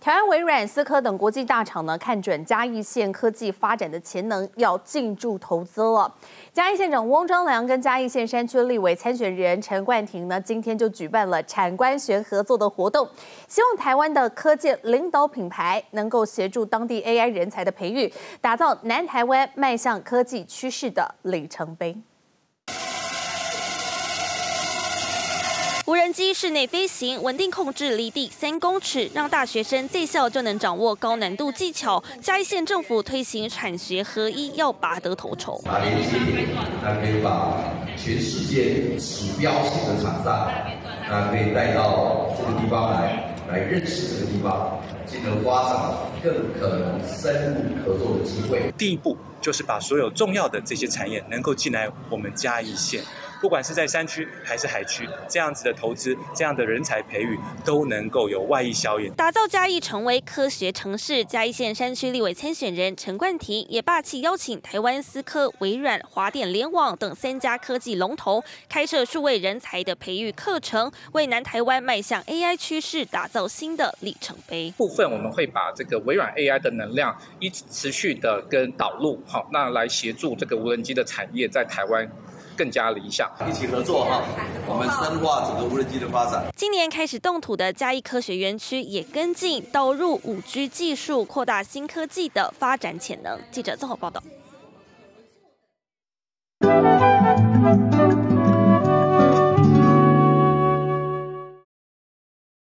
台湾微软、思科等国际大厂呢，看准嘉义县科技发展的潜能，要进驻投资了。嘉义县长翁章良跟嘉义县山区立委参选人陈冠廷呢，今天就举办了产官学合作的活动，希望台湾的科技领导品牌能够协助当地 AI 人才的培育，打造南台湾迈向科技趋势的里程碑。 无人机室内飞行，稳定控制离地3公尺，让大学生在校就能掌握高难度技巧。嘉义县政府推行产学合一，要拔得头筹。 连接点，那可以把全世界指标性的厂商，那可以带到这个地方来认识这个地方，进而发展更可能深入合作的机会。 第一步就是把所有重要的这些产业能够进来我们嘉义县。 不管是在山区还是海区，这样子的投资、这样的人才培育，都能够有外溢效应， 打造嘉义成为科学城市。嘉义县山区立委参选人陈冠廷也霸气邀请台湾思科、微软、华电联网等3家科技龙头，开设数位人才的培育课程，为南台湾迈向 AI 趋势打造新的里程碑。 部分我们会把这个微软 AI 的能量一直持续的跟导入，好，那来协助这个无人机的产业在台湾 更加理想， 一起合作哈，我们深化整个无人机的发展。 今年开始动土的嘉义科学园区也跟进导入5G 技术，扩大新科技的发展潜能。记者综合报道。